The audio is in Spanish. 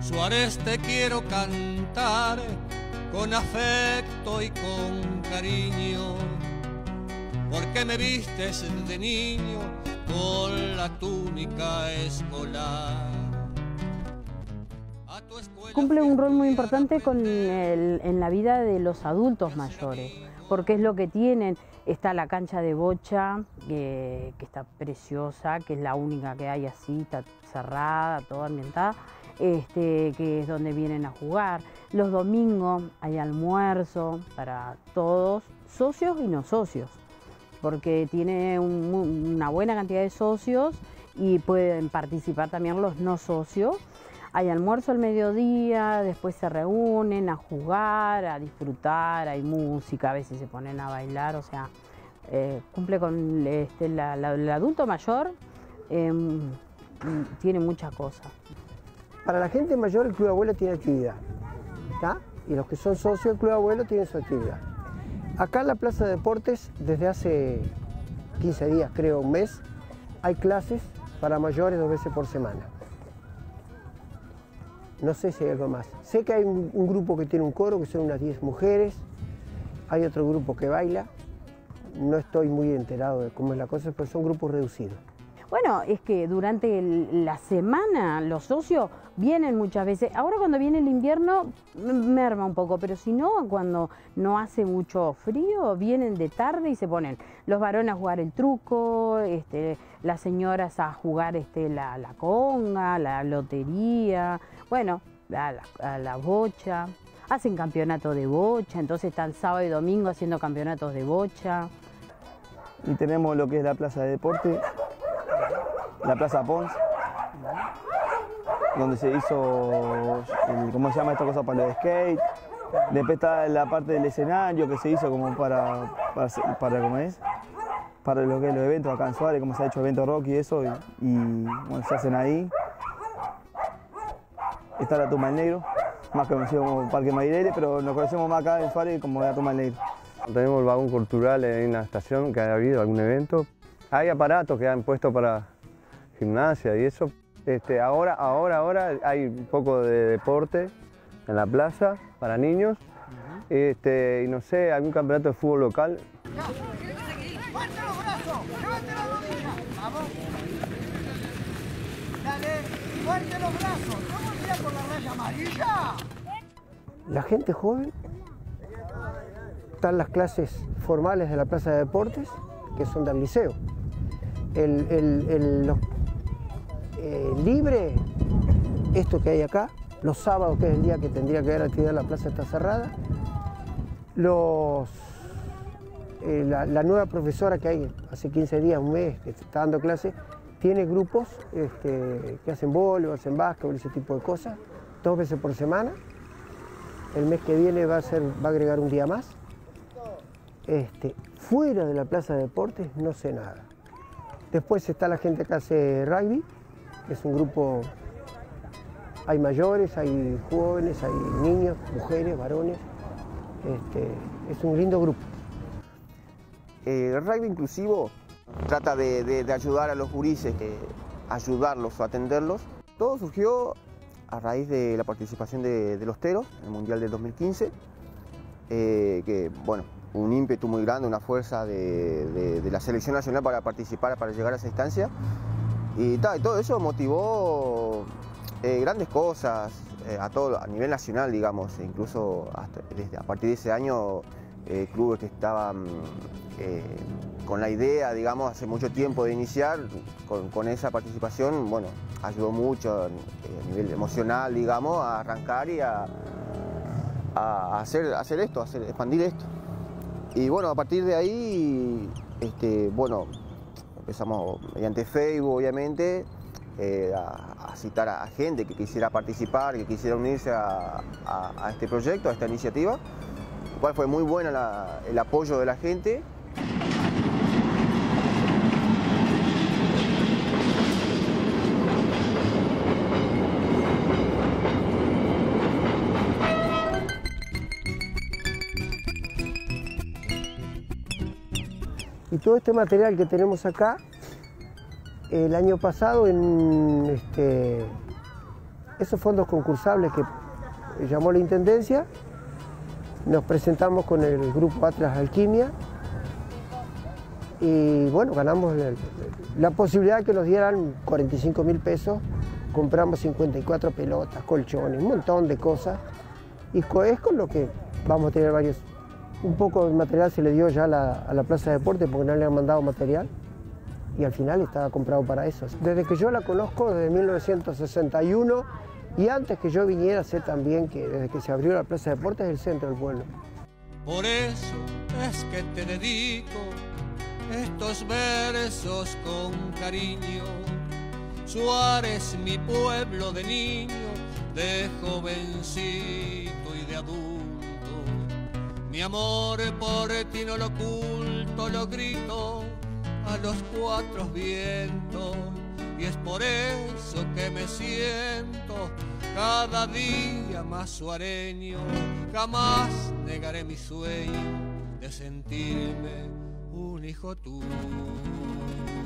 Suárez, te quiero cantar con afecto y con cariño, porque me vistes de niño con la túnica escolar. Cumple un rol muy importante en la vida de los adultos mayores, porque es lo que tienen. Está la cancha de bocha, que está preciosa, que es la única que hay así, está cerrada, toda ambientada, que es donde vienen a jugar. Los domingos hay almuerzo para todos, socios y no socios, porque tiene una buena cantidad de socios y pueden participar también los no socios. Hay almuerzo al mediodía, después se reúnen a jugar, a disfrutar, hay música, a veces se ponen a bailar, o sea, cumple con el adulto mayor, tiene muchas cosas. Para la gente mayor el Club Abuelo tiene actividad, ¿está? Y los que son socios del Club Abuelo tienen su actividad. Acá en la Plaza de Deportes, desde hace 15 días, creo, un mes, hay clases para mayores 2 veces por semana. No sé si hay algo más. Sé que hay un grupo que tiene un coro, que son unas 10 mujeres. Hay otro grupo que baila. No estoy muy enterado de cómo es la cosa, pero son grupos reducidos. Bueno, es que durante la semana los socios vienen muchas veces. Ahora cuando viene el invierno merma un poco, pero si no, cuando no hace mucho frío, vienen de tarde y se ponen los varones a jugar el truco, las señoras a jugar la conga, la lotería, bueno, a la bocha. Hacen campeonato de bocha, entonces están sábado y domingo haciendo campeonatos de bocha. Y tenemos lo que es la Plaza de Deporte, la Plaza Pons, donde se hizo, ¿cómo se llama esta cosa? Para lo de skate. Después está la parte del escenario que se hizo como para ¿cómo es? Para lo que es los eventos acá en Suárez, como se ha hecho evento rock y eso, y bueno, se hacen ahí. Está la Tumba del Negro, más conocido como Parque Mairele, pero nos conocemos más acá en Suárez como la Tumba del Negro. Tenemos el vagón cultural en una estación que ha habido algún evento. Hay aparatos que han puesto para gimnasia y eso. Ahora hay un poco de deporte en la plaza para niños. Y no sé, algún campeonato de fútbol local. ¡Fuerte los brazos! ¡Levante la rodilla! ¡Vamos! ¡Dale! ¡Fuerte los brazos! ¿Cómo irá por la raya amarilla? La gente joven, están las clases formales de la Plaza de Deportes, que son del liceo. Libre, esto que hay acá, los sábados, que es el día que tendría que haber actividad, la plaza está cerrada. La nueva profesora que hay hace 15 días, un mes, que está dando clase, tiene grupos que hacen voleibol, hacen básquetbol, ese tipo de cosas, 2 veces por semana. El mes que viene va a agregar un día más. Fuera de la Plaza de Deportes no sé nada. Después está la gente que hace rugby, que es un grupo, hay mayores, hay jóvenes, hay niños, mujeres, varones. Es un lindo grupo. El rugby inclusivo trata de ayudar a los gurises, ayudarlos o atenderlos. Todo surgió a raíz de la participación de los Teros en el Mundial del 2015, que bueno, un ímpetu muy grande, una fuerza de la selección nacional para participar, para llegar a esa instancia. Y todo eso motivó grandes cosas a nivel nacional, digamos, e incluso a partir de ese año clubes que estaban con la idea, digamos, hace mucho tiempo de iniciar, con esa participación, bueno, ayudó mucho a nivel emocional, digamos, a arrancar y a hacer esto, expandir esto. Y bueno, a partir de ahí, bueno, empezamos mediante Facebook, obviamente, a citar a gente que quisiera participar, que quisiera unirse a este proyecto, a esta iniciativa, lo cual fue muy bueno el apoyo de la gente. Y todo este material que tenemos acá, el año pasado, en esos fondos concursables que llamó la Intendencia, nos presentamos con el grupo Atlas Alquimia y bueno, ganamos la posibilidad que nos dieran 45.000 pesos, compramos 54 pelotas, colchones, un montón de cosas y es con lo que vamos a tener varios. Un poco de material se le dio ya a la Plaza de Deportes porque no le han mandado material y al final estaba comprado para eso. Desde que yo la conozco, desde 1961, y antes que yo viniera, sé también que desde que se abrió la Plaza de Deportes es el centro del pueblo. Por eso es que te dedico estos versos con cariño. Suárez, mi pueblo de niño, de jovencito y de adulto. Mi amor por ti no lo oculto, lo grito a los cuatro vientos. Y es por eso que me siento cada día más suareño. Jamás negaré mi sueño de sentirme un hijo tuyo.